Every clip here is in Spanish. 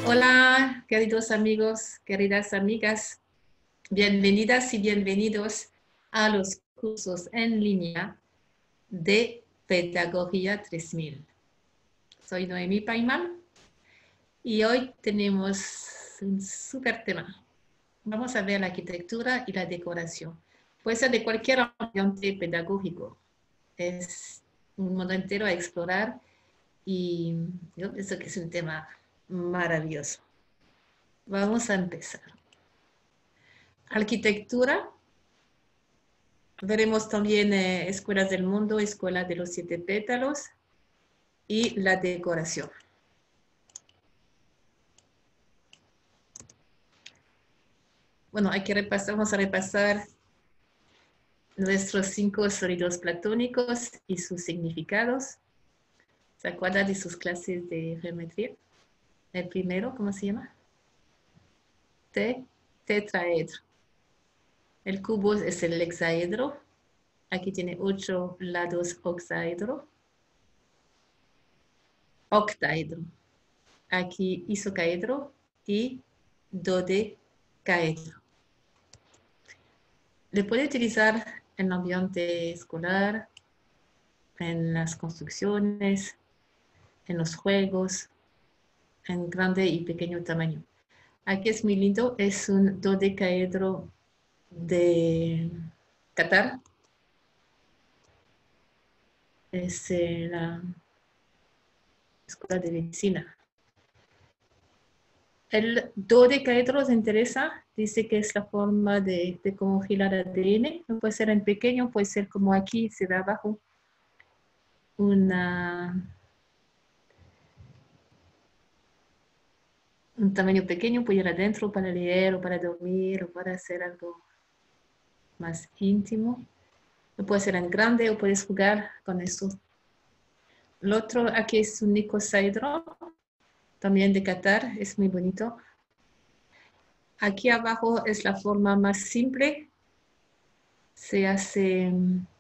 Hola, queridos amigos, queridas amigas, bienvenidas y bienvenidos a los cursos en línea de Pedagogía 3000. Soy Noemí Paiman y hoy tenemos un súper tema. Vamos a ver la arquitectura y la decoración. Puede ser de cualquier ambiente pedagógico. Es un mundo entero a explorar y yo pienso que es un tema maravilloso. Vamos a empezar. Arquitectura. Veremos también Escuelas del Mundo, Escuela de los 7 pétalos y la decoración. Bueno, vamos a repasar nuestros 5 sólidos platónicos y sus significados. ¿Se acuerdan de sus clases de geometría? El primero, ¿cómo se llama? Tetraedro. El cubo es el hexaedro. Aquí tiene 8 lados octaedro. Aquí isocaedro y dodecaedro. Le puede utilizar en el ambiente escolar, en las construcciones, en los juegos, en grande y pequeño tamaño. Aquí es muy lindo, es un dodecaedro de Qatar. Es la Escuela de Medicina. El dodecaedro se interesa, dice que es la forma de cómo girar el ADN. Puede ser en pequeño, puede ser como aquí, se ve abajo, un tamaño pequeño, puede ir adentro para leer o para dormir o para hacer algo más íntimo. Puede ser en grande o puedes jugar con eso. El otro aquí es un icosaedro, también de Qatar, es muy bonito. Aquí abajo es la forma más simple. Se hace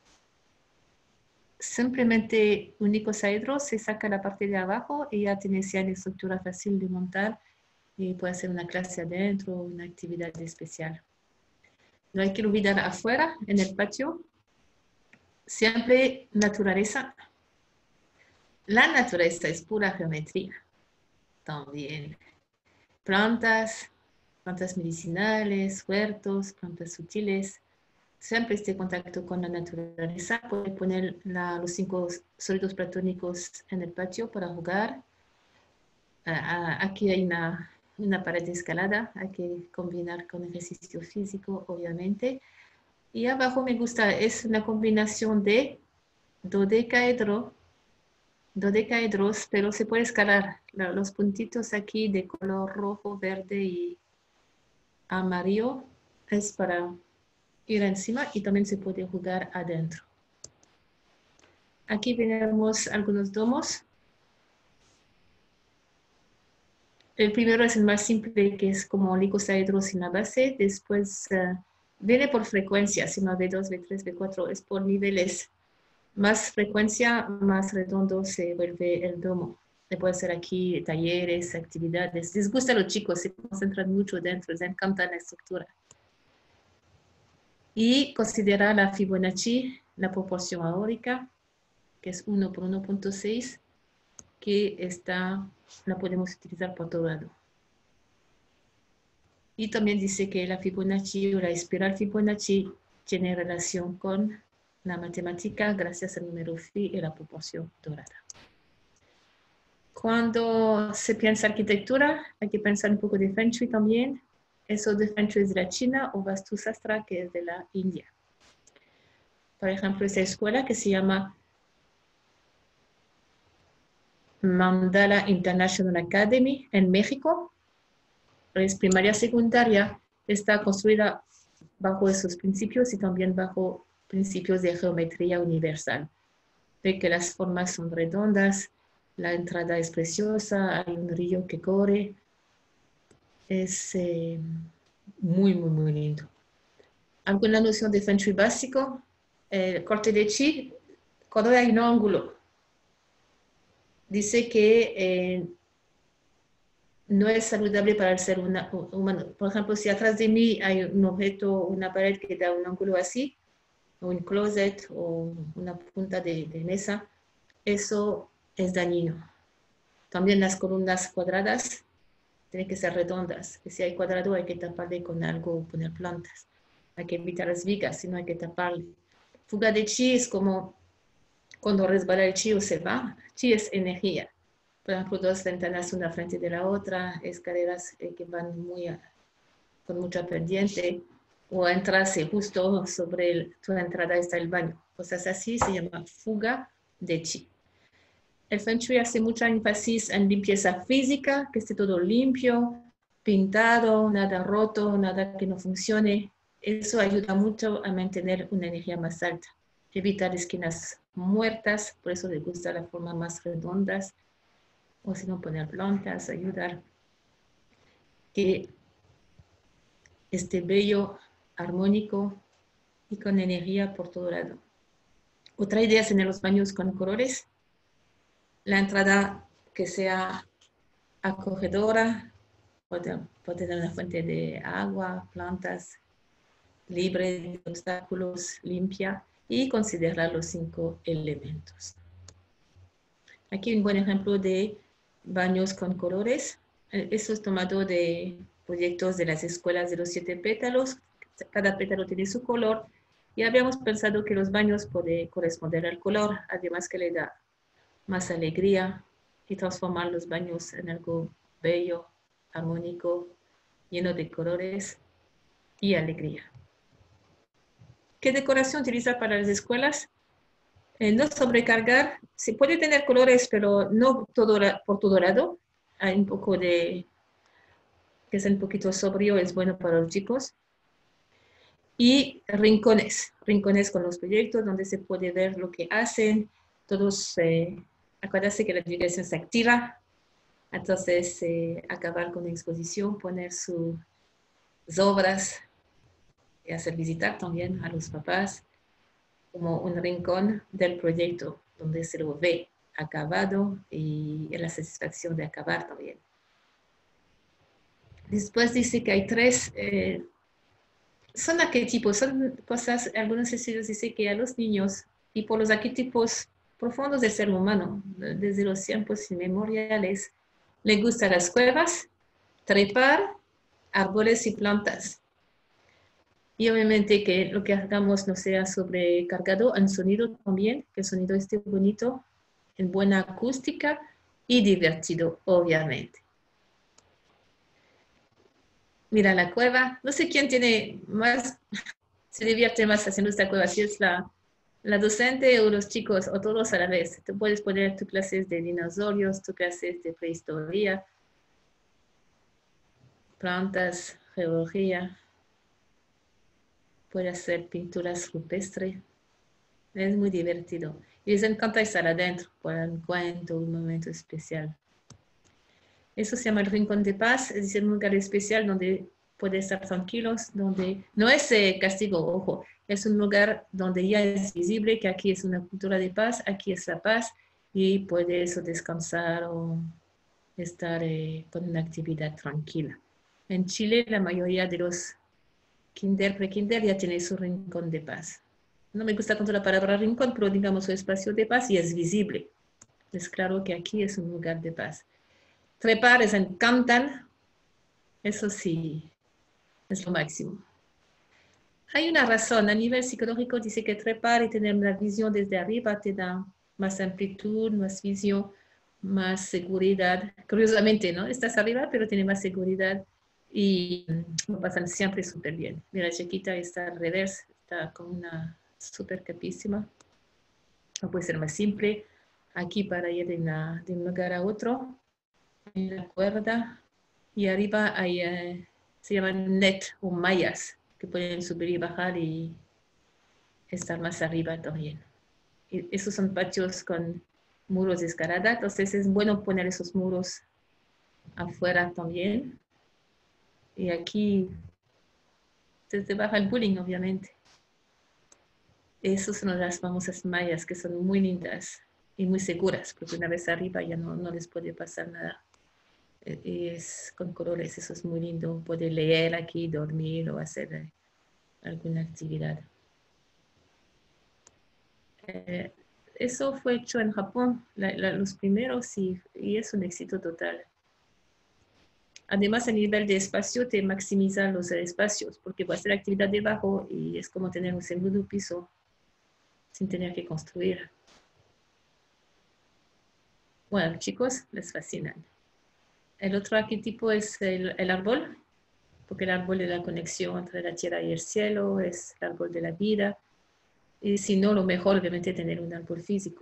simplemente un icosaedro, se saca la parte de abajo y ya tienes ya la estructura fácil de montar y puede hacer una clase adentro, una actividad especial. No hay que olvidar afuera, en el patio, siempre naturaleza. La naturaleza es pura geometría. También plantas medicinales, huertos, plantas sutiles. Siempre este contacto con la naturaleza. Puede poner los 5 sólidos platónicos en el patio para jugar. Aquí hay una pared de escalada. Hay que combinar con ejercicio físico, obviamente. Y abajo me gusta, es una combinación de dodecaedros, pero se puede escalar. Los puntitos aquí de color rojo, verde y amarillo es para ir encima y también se puede jugar adentro. Aquí tenemos algunos domos. El primero es el más simple, que es como el icosaedro sin la base. Después viene por frecuencia, si no B2, B3, B4, es por niveles. Más frecuencia, más redondo se vuelve el domo. Puede ser aquí talleres, actividades. Les gusta a los chicos, se concentran mucho dentro, les encanta la estructura. Y considera la Fibonacci, la proporción ahórica, que es 1 por 1.6, que la podemos utilizar por todo lado. Y también dice que la Fibonacci o la espiral Fibonacci tiene relación con la matemática gracias al número phi y la proporción dorada. Cuando se piensa arquitectura, hay que pensar un poco de Feng Shui también. Eso de Feng Shui es de la China o Vastu Sastra, que es de la India. Por ejemplo, esa escuela que se llama Mandala International Academy en México, es primaria secundaria, está construida bajo esos principios y también bajo principios de geometría universal. Ve que las formas son redondas, la entrada es preciosa, hay un río que corre. Es muy, muy, muy lindo. ¿Alguna noción de Feng Shui básico? El corte de chi, cuando hay un ángulo, dice que no es saludable para el ser humano. Por ejemplo, si atrás de mí hay un objeto, una pared que da un ángulo así, o un closet, o una punta de mesa, eso es dañino. También las columnas cuadradas tienen que ser redondas. Y si hay cuadrado, hay que taparle con algo, poner plantas. Hay que evitar las vigas, si no hay que taparle. Fuga de chi es como cuando resbala el chi o se va. Chi es energía. Por ejemplo, dos ventanas una frente de la otra, escaleras que van con mucha pendiente, o entrarse justo sobre tu entrada está el baño. Cosas así se llama fuga de chi. El Feng Shui hace mucha énfasis en limpieza física, que esté todo limpio, pintado, nada roto, nada que no funcione. Eso ayuda mucho a mantener una energía más alta. Evitar esquinas muertas, por eso le gusta la forma más redondas, o si no poner plantas, ayudar que esté bello, armónico y con energía por todo lado. Otra idea es tener los baños con colores. La entrada que sea acogedora, puede tener una fuente de agua, plantas, libre de obstáculos, limpia, y considerar los 5 elementos. Aquí un buen ejemplo de baños con colores. Eso es tomado de proyectos de las escuelas de los 7 pétalos. Cada pétalo tiene su color y habíamos pensado que los baños pueden corresponder al color, además que le da más alegría y transformar los baños en algo bello, armónico, lleno de colores y alegría. ¿Qué decoración utiliza para las escuelas? No sobrecargar. Se puede tener colores, pero no por todo lado. Hay un poco de, que es un poquito sobrio, es bueno para los chicos. Y rincones con los proyectos donde se puede ver lo que hacen. Todos, acuérdense que la divulgación se activa. Entonces, acabar con la exposición, poner sus obras y hacer visitar también a los papás como un rincón del proyecto donde se lo ve acabado y la satisfacción de acabar también. Después dice que hay 3, son arquetipos, son cosas, algunos estudios dicen que a los niños y por los arquetipos profundos del ser humano, desde los tiempos inmemoriales, les gustan las cuevas, trepar, árboles y plantas. Y obviamente que lo que hagamos no sea sobrecargado en sonido también, que el sonido esté bonito, en buena acústica y divertido, obviamente. Mira la cueva, no sé quién tiene más, se divierte más haciendo esta cueva, si es la docente o los chicos o todos a la vez. Tú puedes poner tus clases de dinosaurios, tus clases de prehistoria, plantas, geología. Puede hacer pinturas rupestres. Es muy divertido. Y les encanta estar adentro para un cuento, un momento especial. Eso se llama el Rincón de Paz, es decir, un lugar especial donde puede estar tranquilos, donde no es castigo, ojo, es un lugar donde ya es visible que aquí es una cultura de paz, aquí es la paz y puede eso descansar o estar con una actividad tranquila. En Chile la mayoría de los kinder, pre-kinder ya tiene su rincón de paz. No me gusta tanto la palabra rincón, pero digamos su espacio de paz y es visible. Es claro que aquí es un lugar de paz. Trepar les encantan, eso sí, es lo máximo. Hay una razón, a nivel psicológico dice que trepar y tener una visión desde arriba te da más amplitud, más visión, más seguridad. Curiosamente, ¿no? Estás arriba, pero tiene más seguridad y lo pasan siempre súper bien. Mira, Chiquita está al revés, está con una súper capísima. No puede ser más simple. Aquí para ir de un lugar a otro, hay una cuerda y arriba hay, se llaman net o mallas que pueden subir y bajar y estar más arriba también. Y esos son patios con muros de escalada, entonces es bueno poner esos muros afuera también. Y aquí se baja el bullying, obviamente. Esas son las famosas mallas que son muy lindas y muy seguras, porque una vez arriba ya no les puede pasar nada. Y es con colores, eso es muy lindo. Poder leer aquí, dormir o hacer alguna actividad. Eso fue hecho en Japón, los primeros, y es un éxito total. Además, a nivel de espacio, te maximiza los espacios, porque puedes hacer actividad debajo y es como tener un segundo piso sin tener que construir. Bueno, chicos, les fascinan. El otro arquetipo es el árbol, porque el árbol es la conexión entre la tierra y el cielo, es el árbol de la vida. Y si no, lo mejor obviamente es tener un árbol físico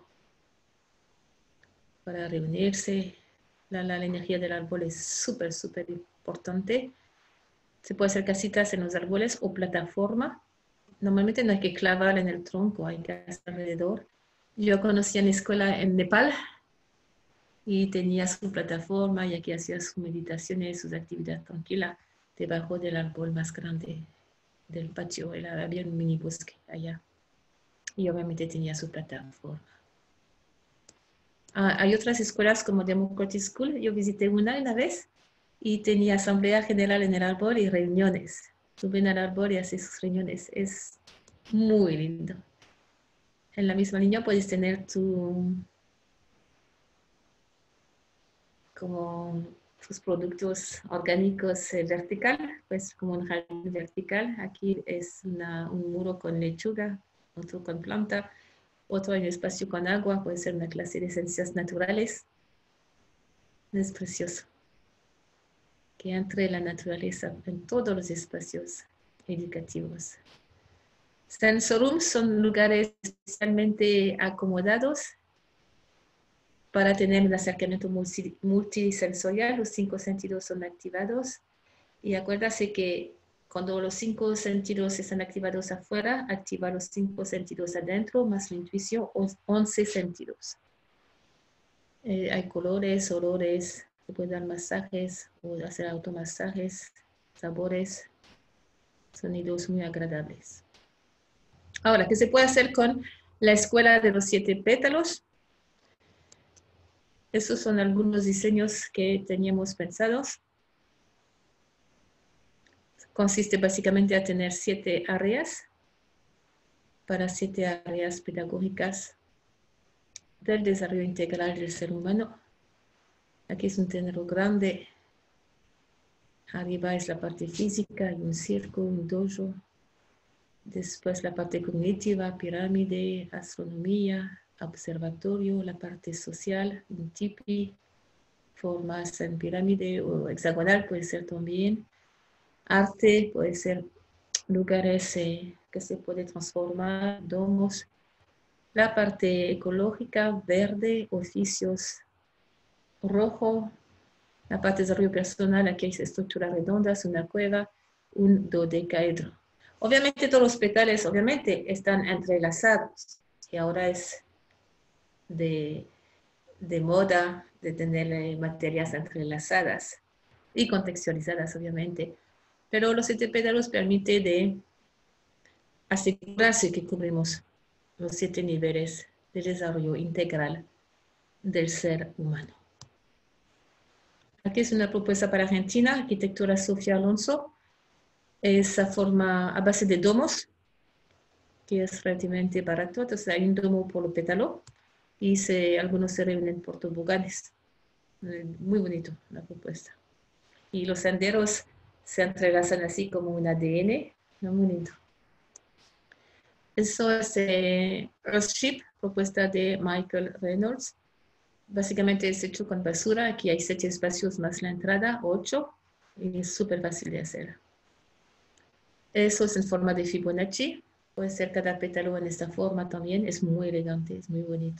para reunirse. La energía del árbol es súper, súper importante. Se puede hacer casitas en los árboles o plataforma. Normalmente no hay que clavar en el tronco, hay que hacer alrededor. Yo conocí una escuela en Nepal y tenía su plataforma y aquí hacía sus meditaciones, sus actividades tranquilas debajo del árbol más grande del patio. Había un mini bosque allá y obviamente tenía su plataforma. Hay otras escuelas como Democratic School. Yo visité una vez y tenía asamblea general en el árbol y reuniones. Suben al árbol y hacen sus reuniones. Es muy lindo. En la misma línea puedes tener como tus productos orgánicos vertical, pues como un jardín vertical. Aquí es un muro con lechuga, otro con planta, otro en espacio con agua, puede ser una clase de ciencias naturales. Es precioso que entre la naturaleza en todos los espacios educativos. Sensorums son lugares especialmente acomodados para tener un acercamiento multisensorial. Los 5 sentidos son activados. Y acuérdase que cuando los 5 sentidos están activados afuera, activa los 5 sentidos adentro, más la intuición, 11 sentidos. Hay colores, olores, se puede dar masajes o hacer automasajes, sabores, sonidos muy agradables. Ahora, ¿qué se puede hacer con la escuela de los 7 pétalos? Esos son algunos diseños que teníamos pensados. Consiste básicamente a tener 7 áreas para 7 áreas pedagógicas del desarrollo integral del ser humano. Aquí es un tenero grande. Arriba es la parte física, hay un circo, un dojo. Después la parte cognitiva, pirámide, astronomía, observatorio, la parte social, un tipi, formas en pirámide o hexagonal puede ser también. Arte puede ser lugares que se puede transformar, domos. La parte ecológica, verde, oficios, rojo. La parte de desarrollo personal, aquí hay estructuras redondas, una cueva, un dodecaedro. Obviamente todos los petales, obviamente, están entrelazados. Y ahora es de moda de tener materias entrelazadas y contextualizadas, obviamente. Pero los 7 pétalos permiten de asegurarse que cubrimos los 7 niveles de desarrollo integral del ser humano. Aquí es una propuesta para Argentina, arquitectura Sofía Alonso. Esa forma a base de domos, que es relativamente barato. Entonces hay un domo por pétalo y algunos se reúnen por toboganes. Muy bonito la propuesta. Y los senderos se entrelazan así como un ADN. Muy bonito. Eso es Earthship, propuesta de Michael Reynolds. Básicamente es hecho con basura. Aquí hay 7 espacios más la entrada, 8. Y es súper fácil de hacer. Eso es en forma de Fibonacci. Puede ser cada pétalo en esta forma también. Es muy elegante, es muy bonito.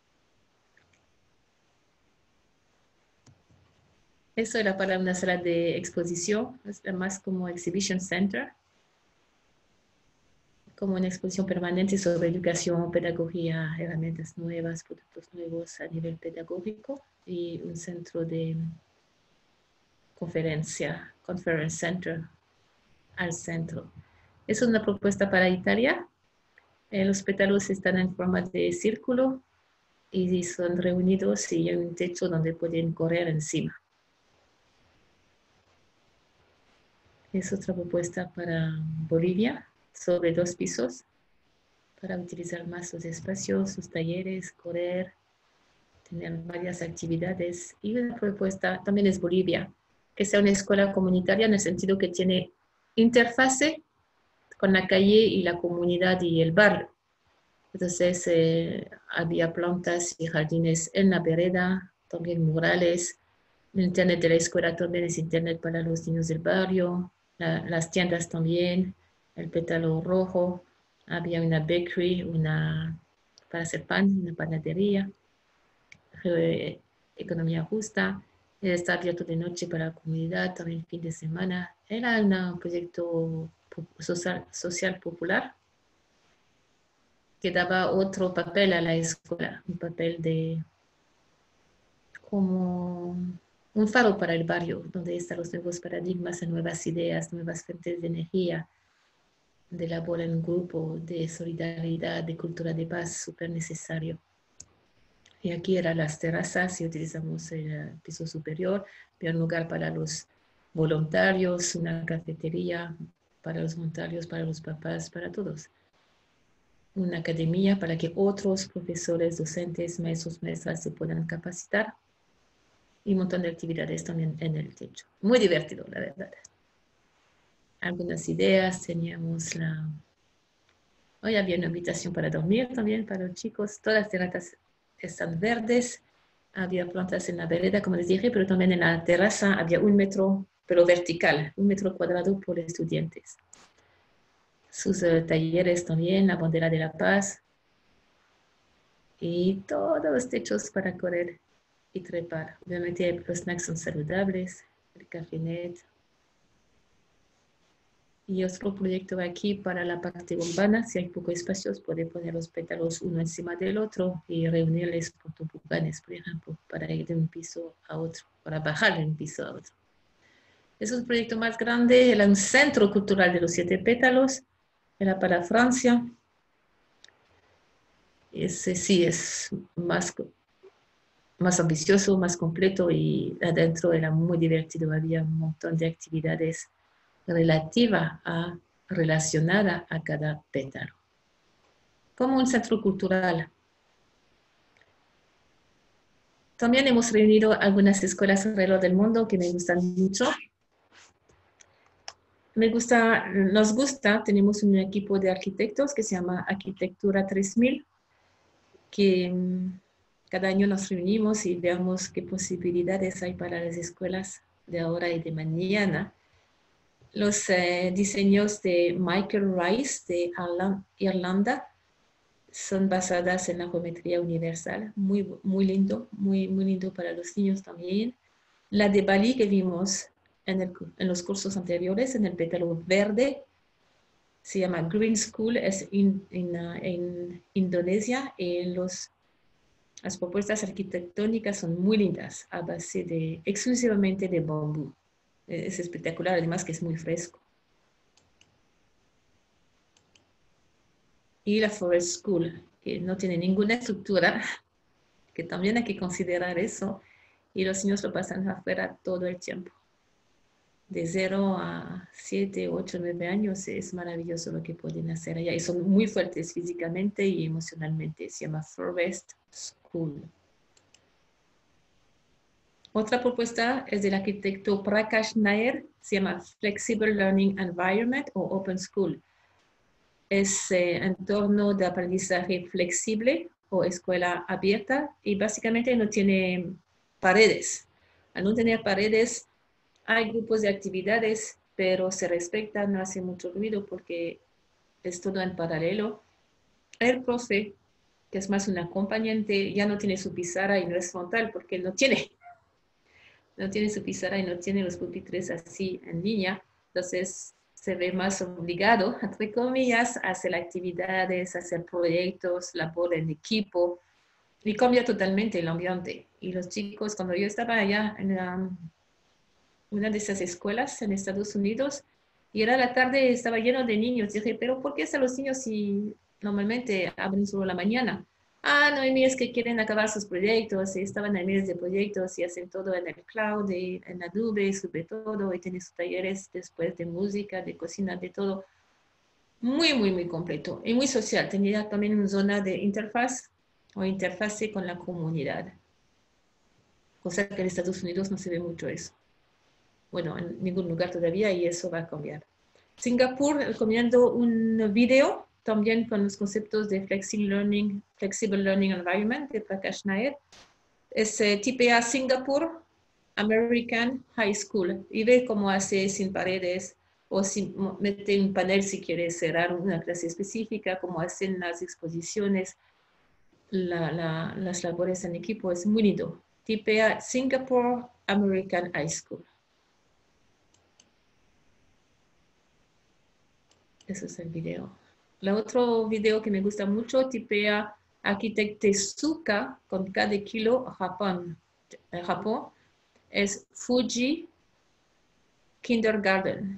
Eso era para una sala de exposición. Es más como Exhibition Center. Como una exposición permanente sobre educación, pedagogía, herramientas nuevas, productos nuevos a nivel pedagógico. Y un centro de conferencia, Conference Center, al centro. Es una propuesta para Italia. Los pétalos están en forma de círculo y son reunidos y hay un techo donde pueden correr encima. Es otra propuesta para Bolivia, sobre 2 pisos, para utilizar más los espacios, los talleres, correr, tener varias actividades. Y una propuesta también es Bolivia, que sea una escuela comunitaria en el sentido que tiene interfase con la calle y la comunidad y el barrio. Entonces había plantas y jardines en la vereda, también murales. El internet de la escuela también es internet para los niños del barrio, las tiendas también, el pétalo rojo, había una bakery, para hacer pan, una panadería, economía justa, está abierto de noche para la comunidad, también fin de semana. Era un proyecto social popular que daba otro papel a la escuela, un papel de como un faro para el barrio, donde están los nuevos paradigmas, nuevas ideas, nuevas fuentes de energía, de labor en grupo, de solidaridad, de cultura de paz, súper necesario. Y aquí eran las terrazas y utilizamos el piso superior, había un lugar para los voluntarios, una cafetería para los voluntarios, para los papás, para todos. Una academia para que otros profesores, docentes, maestros, maestras se puedan capacitar y un montón de actividades también en el techo. Muy divertido, la verdad. Algunas ideas, teníamos hoy había una habitación para dormir también para los chicos, todas las terrazas están verdes, había plantas en la vereda, como les dije, pero también en la terraza había 1 metro, pero vertical, 1 metro cuadrado por estudiantes. Sus talleres también, la bandera de la paz, y todos los techos para correr y trepar. Obviamente los snacks son saludables, el cafenet. Y otro proyecto aquí para la parte urbana, si hay pocos espacios, puede poner los pétalos uno encima del otro y reunirles por toboganes, por ejemplo, para ir de un piso a otro, para bajar de un piso a otro. Es un proyecto más grande, era un centro cultural de los 7 pétalos, era para Francia. Ese sí es más ambicioso, más completo y adentro era muy divertido, había un montón de actividades relacionada a cada pétalo. Como un centro cultural. También hemos reunido algunas escuelas alrededor del mundo que me gustan mucho. Nos gusta, tenemos un equipo de arquitectos que se llama Arquitectura 3000, que cada año nos reunimos y veamos qué posibilidades hay para las escuelas de ahora y de mañana. Los diseños de Michael Rice de Irlanda son basadas en la geometría universal. Muy lindo, muy lindo para los niños también. La de Bali que vimos en los cursos anteriores, en el pétalo verde, se llama Green School, es en Indonesia. Y las propuestas arquitectónicas son muy lindas, a base exclusivamente de bambú. Es espectacular, además que es muy fresco. Y la Forest School, que no tiene ninguna estructura, que también hay que considerar eso, y los niños lo pasan afuera todo el tiempo. De 0 a 7, 8, 9 años es maravilloso lo que pueden hacer allá, y son muy fuertes físicamente y emocionalmente. Se llama Forest School. Otra propuesta es del arquitecto Prakash Nair, se llama Flexible Learning Environment o Open School. Es entorno de aprendizaje flexible o escuela abierta y básicamente no tiene paredes. Al no tener paredes, hay grupos de actividades, pero se respetan, no hace mucho ruido porque es todo en paralelo. El profe, que es más un acompañante, ya no tiene su pizarra y no es frontal porque no tiene su pizarra y no tiene los pupitres así en línea, entonces se ve más obligado, entre comillas, a hacer actividades, a hacer proyectos, labor en equipo, y cambia totalmente el ambiente. Y los chicos, cuando yo estaba allá en una de esas escuelas en Estados Unidos, y era la tarde, estaba lleno de niños, dije, pero ¿por qué están los niños si normalmente abren solo la mañana? Noemí, es que quieren acabar sus proyectos y estaban en miles de proyectos y hacen todo en el cloud, y en la nube, sobre todo, y tienen sus talleres después de música, de cocina, de todo. Muy, muy, muy completo y muy social. Tenía también una zona de interfaz o interfase con la comunidad, cosa que en Estados Unidos no se ve mucho eso. Bueno, en ningún lugar todavía y eso va a cambiar. Singapur, recomiendo un video también con los conceptos de Flexible Learning Environment de Prakash Nair. Es tipea Singapur American High School y ve cómo hace sin paredes o mete un panel si quiere cerrar una clase específica, cómo hacen las exposiciones, las labores en equipo. Es muy lindo. Tipea Singapore American High School. Ese es el video. El otro video que me gusta mucho, tipea Arquitectezuka con cada kilo Japón. Es Fuji Kindergarten.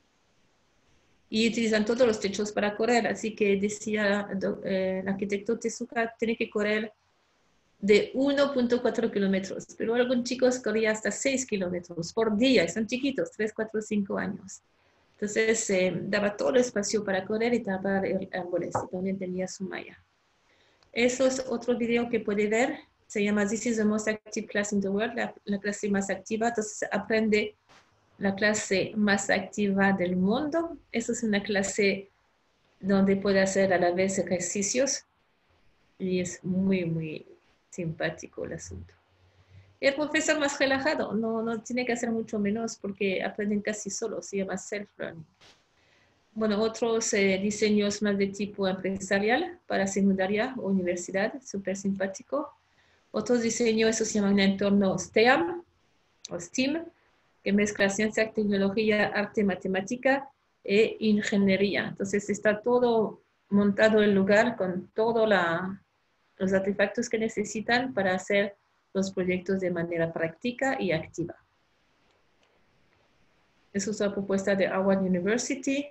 Y utilizan todos los techos para correr, así que decía el arquitecto Tezuka, tiene que correr de 1.4 kilómetros, pero algunos chicos corrían hasta 6 kilómetros por día, son chiquitos, 3, 4, 5 años. Entonces daba todo el espacio para correr y tapar árboles, y también tenía su malla. Eso es otro video que puede ver, se llama This is the most active class in the world, la clase más activa. Entonces aprende la clase más activa del mundo. Eso es una clase donde puede hacer a la vez ejercicios y es muy, muy simpático el asunto. El profesor más relajado, no tiene que hacer mucho menos porque aprenden casi solo, se llama self-learning. Bueno, otros diseños más de tipo empresarial para secundaria o universidad, súper simpático. Otros diseños, eso se llama un entorno STEAM o STEAM, que mezcla ciencia, tecnología, arte, matemática e ingeniería. Entonces está todo montado en el lugar con todos los artefactos que necesitan para hacer los proyectos de manera práctica y activa. Esa es la propuesta de Harvard University,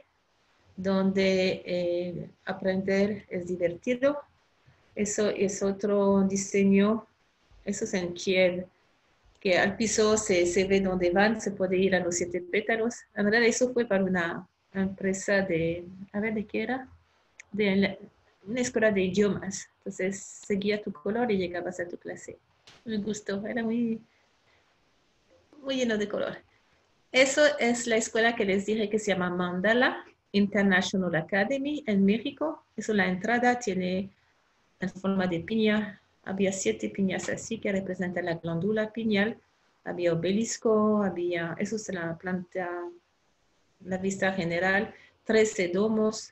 donde aprender es divertido. Eso es otro diseño, eso es en Kiev, que al piso se ve dónde van, se puede ir a los 7 pétalos. La verdad, eso fue para una empresa de, a ver, ¿de qué era? Una escuela de idiomas. Entonces, seguía tu color y llegabas a tu clase. Me gustó, era muy, muy lleno de color. Eso es la escuela que les dije que se llama Mandala International Academy en México. Eso, la entrada tiene en forma de piña. Había 7 piñas así que representan la glándula pineal. Había obelisco, eso es la planta, la vista general, 13 domos,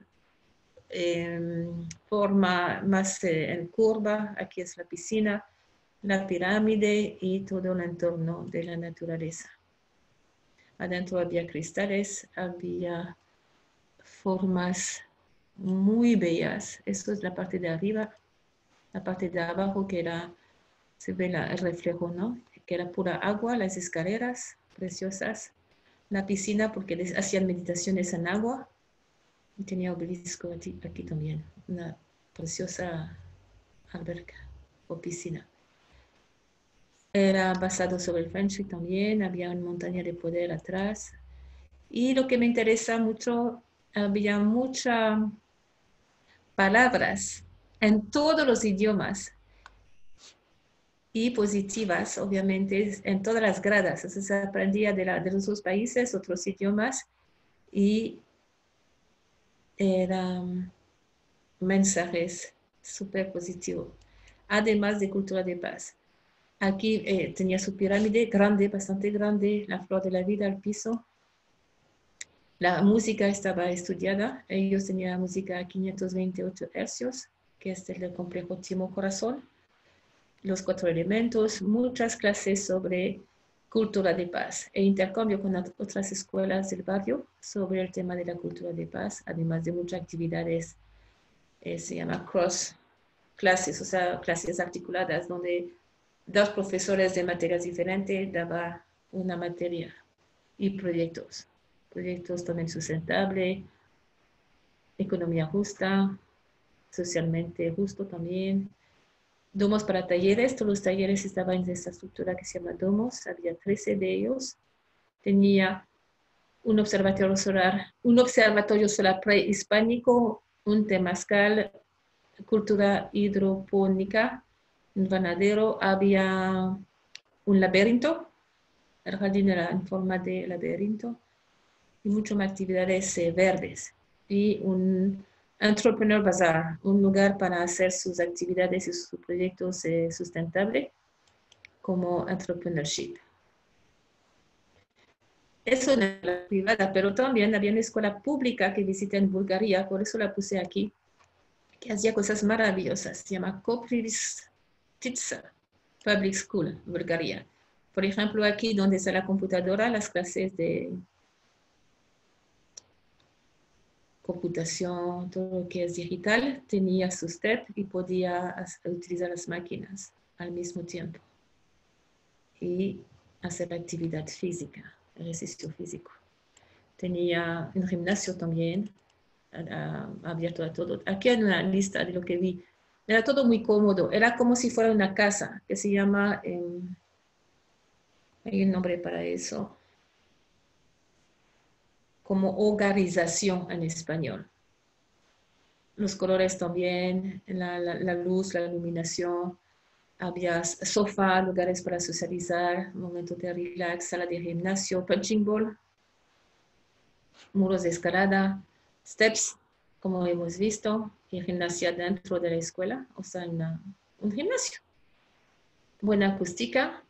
forma más en curva. Aquí es la piscina, la pirámide y todo el entorno de la naturaleza. Adentro había cristales, había formas muy bellas. Esto es la parte de arriba. La parte de abajo que se ve el reflejo, ¿no? Que era pura agua, las escaleras preciosas, la piscina porque les hacían meditaciones en agua y tenía obelisco aquí también, una preciosa alberca o piscina. Era basado sobre el Feng Shui también, había una montaña de poder atrás. Y lo que me interesa mucho, había muchas palabras en todos los idiomas y positivas, obviamente, en todas las gradas. Entonces se aprendía de los dos países, otros idiomas, y eran mensajes súper positivos, además de cultura de paz. Aquí tenía su pirámide grande, bastante grande, la flor de la vida al piso. La música estaba estudiada. Ellos tenían música a 528 hercios, que es el complejo Timo Corazón. Los 4 elementos, muchas clases sobre cultura de paz e intercambio con otras escuelas del barrio sobre el tema de la cultura de paz, además de muchas actividades, se llama cross clases, o sea, clases articuladas, donde 2 profesores de materias diferentes daban una materia y proyectos también sustentables, economía justa, socialmente justo también, Domos para talleres, todos los talleres estaban en esta estructura que se llama domos, había 13 de ellos. Tenía un observatorio solar prehispánico, un temazcal, cultura hidropónica, un ganadero, había un laberinto, el jardín era en forma de laberinto, y muchas más actividades verdes, y un Entrepreneur Bazaar, un lugar para hacer sus actividades y sus proyectos sustentables como entrepreneurship. Eso en la privada, pero también había una escuela pública que visité en Bulgaria, por eso la puse aquí, que hacía cosas maravillosas. Se llama Koprivstitsa Public School, Bulgaria. Por ejemplo, aquí donde está la computadora, las clases de computación, todo lo que es digital, tenía su step y podía utilizar las máquinas al mismo tiempo y hacer actividad física, ejercicio físico. Tenía un gimnasio también, abierto a todo. Aquí hay una lista de lo que vi. Era todo muy cómodo, era como si fuera una casa, que se llama, hay un nombre para eso, como hogarización en español. Los colores también, la luz, la iluminación, había sofá, lugares para socializar, momentos de relax, sala de gimnasio, punching ball, muros de escalada, steps, como hemos visto, y gimnasia dentro de la escuela, o sea, un gimnasio. Buena acústica.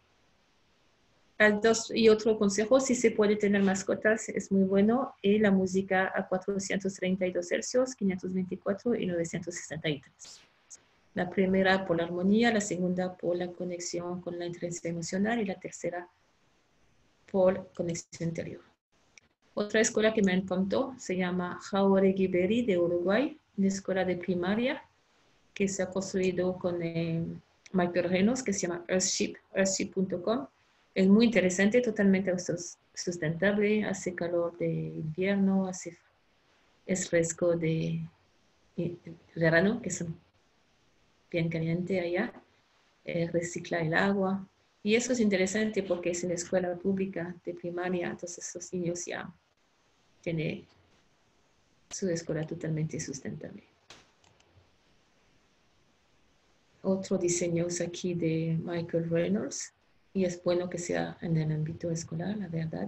Y otro consejo, si se puede tener mascotas, es muy bueno. Y la música a 432 Hz, 524 y 963. La primera por la armonía, la segunda por la conexión con la inteligencia emocional y la tercera por conexión interior. Otra escuela que me encantó se llama Jauregui Berry de Uruguay, una escuela de primaria que se ha construido con Michael Reynolds, que se llama earthship.com. Es muy interesante, totalmente sustentable, hace calor de invierno, es fresco de verano, que es bien caliente allá, recicla el agua. Y eso es interesante porque es una escuela pública de primaria, entonces los niños ya tienen su escuela totalmente sustentable. Otro diseño es aquí de Michael Reynolds y es bueno que sea en el ámbito escolar, la verdad.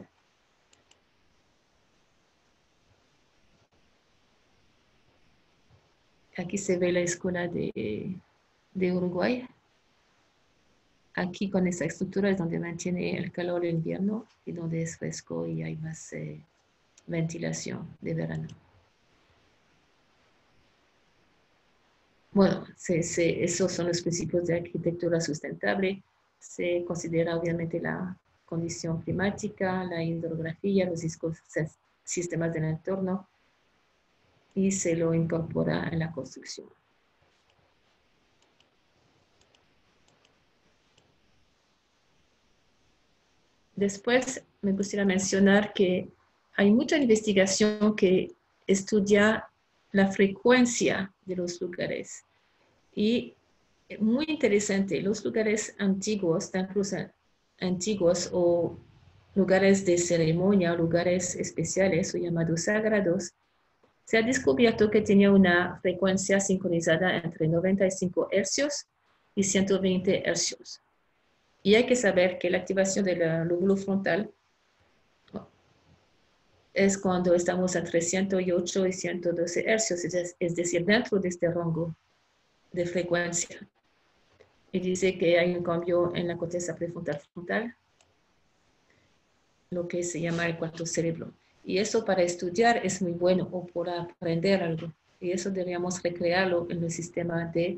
Aquí se ve la escuela de Uruguay. Aquí con esta estructura es donde mantiene el calor en invierno y donde es fresco y hay más ventilación de verano. Bueno, esos son los principios de arquitectura sustentable. Se considera obviamente la condición climática, la hidrografía, los sistemas del entorno y se lo incorpora en la construcción. Después me gustaría mencionar que hay mucha investigación que estudia la frecuencia de los lugares. Y muy interesante, los lugares antiguos, templos antiguos o lugares de ceremonia, lugares especiales o llamados sagrados, se ha descubierto que tenía una frecuencia sincronizada entre 95 Hz y 120 Hz. Y hay que saber que la activación del lóbulo frontal es cuando estamos entre 108 y 112 Hz, es decir, dentro de este rango de frecuencia. Y dice que hay un cambio en la corteza prefrontal frontal, lo que se llama el cuarto cerebro. Y eso para estudiar es muy bueno o para aprender algo. Y eso deberíamos recrearlo en el sistema de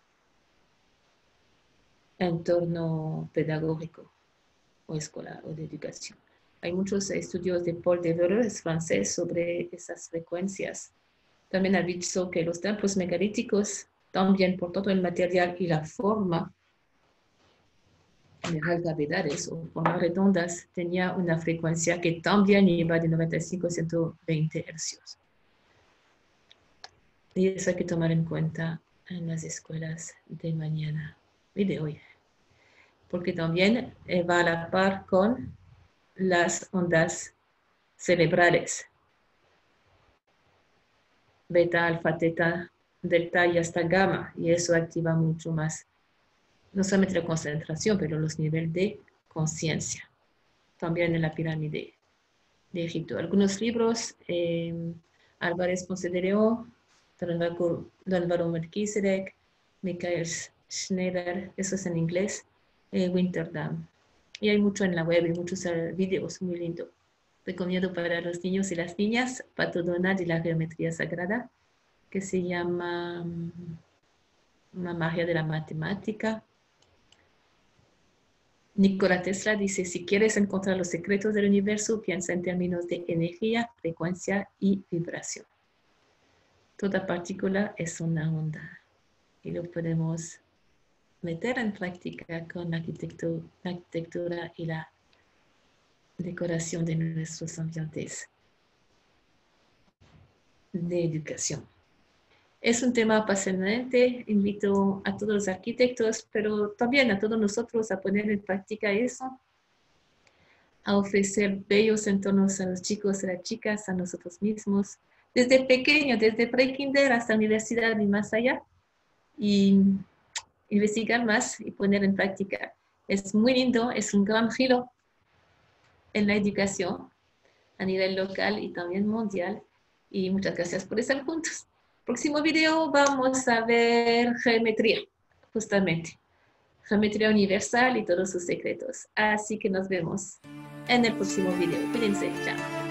entorno pedagógico o escolar o de educación. Hay muchos estudios de Paul Devereux, es francés, sobre esas frecuencias. También ha dicho que los templos megalíticos, también por todo el material y la forma de las gravedades o formas redondas, tenía una frecuencia que también iba de 95 a 120 Hz. Y eso hay que tomar en cuenta en las escuelas de mañana. video, porque también va a la par con las ondas cerebrales, beta, alfa, teta, delta y hasta gamma, y eso activa mucho más, no solamente la concentración, pero los niveles de conciencia, también en la pirámide de Egipto. Algunos libros, Álvarez Ponce de León, Don Álvaro Melquisedec, Michael Schneider, eso es en inglés, Winterdam. Y hay mucho en la web y muchos videos muy lindos. Recomiendo para los niños y las niñas Pato Donald y la geometría sagrada, que se llama Una magia de la matemática. Nikola Tesla dice, si quieres encontrar los secretos del universo, piensa en términos de energía, frecuencia y vibración. Toda partícula es una onda y lo podemos meter en práctica con la arquitectura y la decoración de nuestros ambientes de educación. Es un tema apasionante, invito a todos los arquitectos, pero también a todos nosotros a poner en práctica eso, a ofrecer bellos entornos a los chicos y las chicas, a nosotros mismos, desde pequeño, desde pre-kinder hasta universidad y más allá, y investigar más y poner en práctica. Es muy lindo, es un gran giro en la educación a nivel local y también mundial, y muchas gracias por estar juntos. Próximo video vamos a ver geometría, justamente. Geometría universal y todos sus secretos. Así que nos vemos en el próximo video. Cuídense, chao.